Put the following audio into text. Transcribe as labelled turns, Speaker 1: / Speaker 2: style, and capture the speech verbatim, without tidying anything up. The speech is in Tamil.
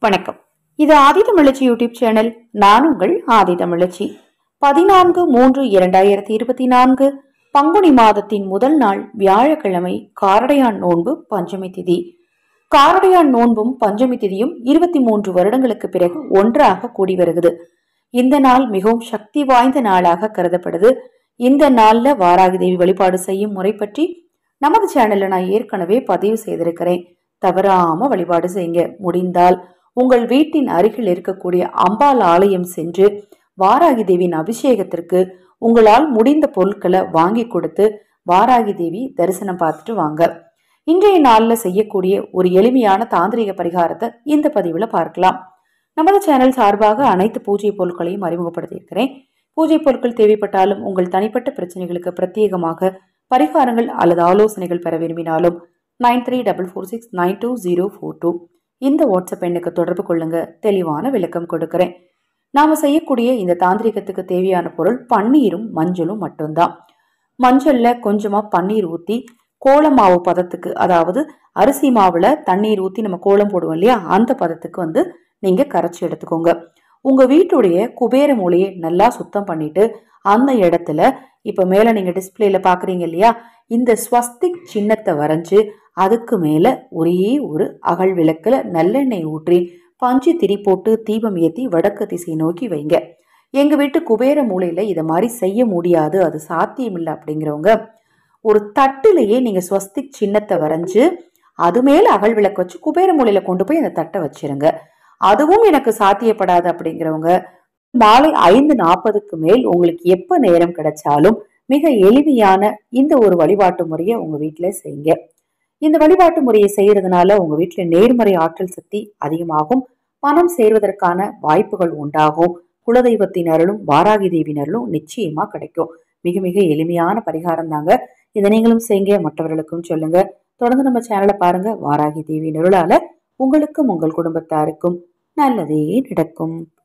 Speaker 1: வணக்கம். இது ஆதி தமிழச்சி யூடியூப் சேனல். நான் உங்கள் ஆதி தமிழச்சி. பதினான்கு மூன்று இரண்டாயிரத்தி இருபத்தி நான்கு பங்குனி மாதத்தின் முதல் நாள் வியாழக்கிழமை. காரடையான் நோன்பு பஞ்சமி திதி. காரடையான் நோன்பும் பஞ்சமி திதியும் இருபத்தி மூன்று வருடங்களுக்கு பிறகு ஒன்றாக கூடி வருகிறது. இந்த நாள் மிகவும் சக்தி வாய்ந்த நாளாக கருதப்படுது. இந்த நாள்ல வாராகி தேவி வழிபாடு செய்யும் முறை பற்றி நமது சேனல்ல நான் ஏற்கனவே பதிவு செய்திருக்கிறேன். தவறாம வழிபாடு செய்யுங்க. முடிந்தால் உங்கள் வீட்டின் அருகில் இருக்கக்கூடிய அம்பாள் ஆலயம் சென்று வாராகி தேவியின் அபிஷேகத்திற்கு உங்களால் முடிந்த பொருட்களை வாங்கி கொடுத்து வாராகி தேவி தரிசனம் பார்த்துட்டு வாங்க. இன்றைய நாள்ல செய்யக்கூடிய ஒரு எளிமையான தாந்திரிக பரிகாரத்தை இந்த பதிவுல பார்க்கலாம். நமது சேனல் சார்பாக அனைத்து பூஜை பொருட்களையும் அறிமுகப்படுத்தியிருக்கிறேன். பூஜை பொருட்கள் தேவைப்பட்டாலும் உங்கள் தனிப்பட்ட பிரச்சனைகளுக்கு பிரத்யேகமாக பரிகாரங்கள் அல்லது ஆலோசனைகள் பெற விரும்பினாலும் nine three double four six nine two zero four two இந்த வாட்ஸ்அப் எண்ணுக்கு தொடர்பு கொள்ளுங்க. தெளிவான விளக்கம் கொடுக்கிறேன். நாம செய்யக்கூடிய இந்த தாந்திரிகத்துக்கு தேவையான பொருள் பன்னீரும் மஞ்சளும் மட்டும்தான். மஞ்சள்ல கொஞ்சமா பன்னீர் ஊத்தி கோலம் மாவு பதத்துக்கு, அதாவது அரிசி மாவுல தண்ணீர் ஊத்தி நம்ம கோலம் போடுவோம் இல்லையா, அந்த பதத்துக்கு வந்து நீங்க கரைச்சி எடுத்துக்கோங்க. உங்க வீட்டுடைய குபேர மூலையை நல்லா சுத்தம் பண்ணிட்டு அந்த இடத்துல இப்ப மேல நீங்க டிஸ்பிளேல பாக்குறீங்க இல்லையா, இந்த ஸ்வஸ்திக் சின்னத்தை வரைஞ்சு அதுக்கு மேல ஒரே ஒரு அகல் விளக்குல நல்லெண்ணெய் ஊற்றி பஞ்சு திரி போட்டு தீபம் ஏற்றி வடக்கு திசை நோக்கி வைங்க. எங்க வீட்டு குபேர மூலையில இதை மாதிரி செய்ய முடியாது, அது சாத்தியம் இல்லை அப்படிங்கிறவங்க ஒரு தட்டுலையே நீங்க ஸ்வஸ்திக் சின்னத்தை வரைஞ்சு அது மேல அகல் விளக்கு வச்சு குபேர மூலையில கொண்டு போய் அந்த தட்டை வச்சிருங்க. அதுவும் எனக்கு சாத்தியப்படாது அப்படிங்கிறவங்க மாலை ஐந்து நாற்பதுக்கு மேல் உங்களுக்கு எப்ப நேரம் கிடைச்சாலும் மிக எளிமையான இந்த ஒரு வழிபாட்டு முறையை உங்க வீட்டுல செய்யுங்க. இந்த வழிபாட்டு முறையை செய்யறதுனால உங்க வீட்டுல நேர்மறை ஆற்றல் சக்தி அதிகமாகும், பணம் சேர்வதற்கான வாய்ப்புகள் உண்டாகும், குலதெய்வத்தினரும் வாராகி தேவியினரும் நிச்சயமா கிடைக்கும். மிக மிக எளிமையான பரிகாரம் தாங்க. இதை நீங்களும் செய்யுங்க, மற்றவர்களுக்கும் சொல்லுங்க. தொடர்ந்து நம்ம சேனலை பாருங்க. வாராகி தேவியினருளால உங்களுக்கும் உங்கள் குடும்பத்தாருக்கும் நல்லதே நடக்கும்.